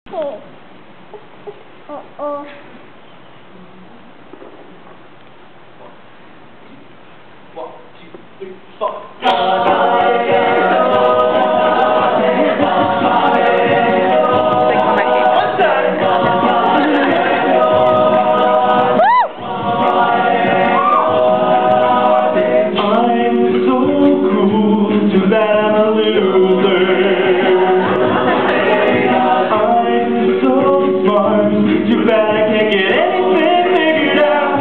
Oh. Uh-oh. One, two, three, four. Too bad I can't get anything figured out.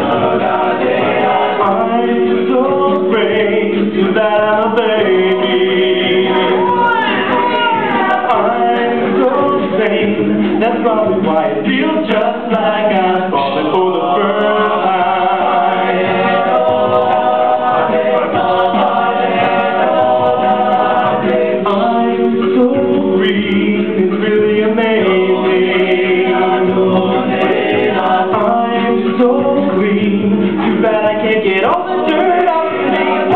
I'm so afraid. Too bad I'm a baby. I'm so sane. That's probably why it feels just like I'm falling for the first time. I'm so green. It's really amazing. Too bad I can't get all the dirt off me.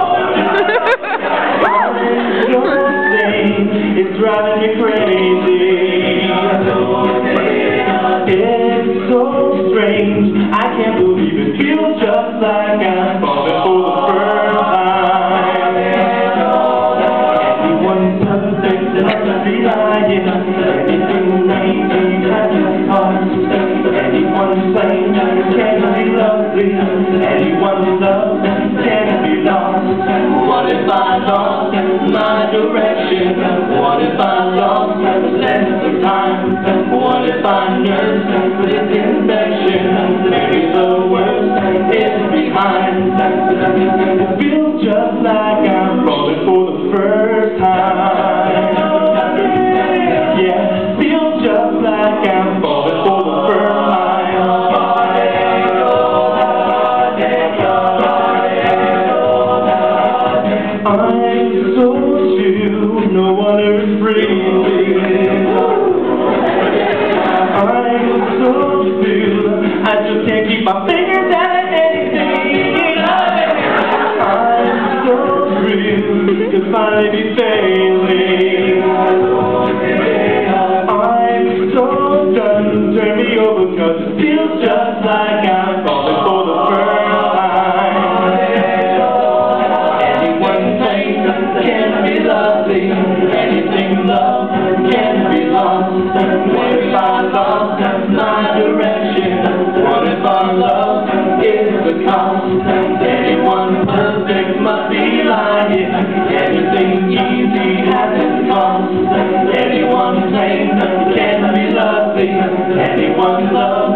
I'm so sane, it's driving me crazy. It's so strange, I can't believe it feels just like I'm falling for the first time. Everyone's perfect, and I'm just lying. Anything happens hard. Anyone's plain, can be lovely. Anyone's love can be lost. What if I lost my direction? What if I lost length of time? What if I nursed this infection? Maybe the worst is behind. It feels just like I'm falling for the first time. Yeah, feels just like I'm falling for the first time. I'm so chill, no wonder it's breathing. I'm so still, I just can't keep my fingers at anything. I'm so real, to finally be failing. I'm so done, turn me over, cause it feels just like I'm falling for the first time. Can be lovely, anything love can be lost. What if I lost my direction? What if our love is the cost? Anyone perfect must be lying. Anything easy has its cost. Anyone plain can be lovely. Anyone love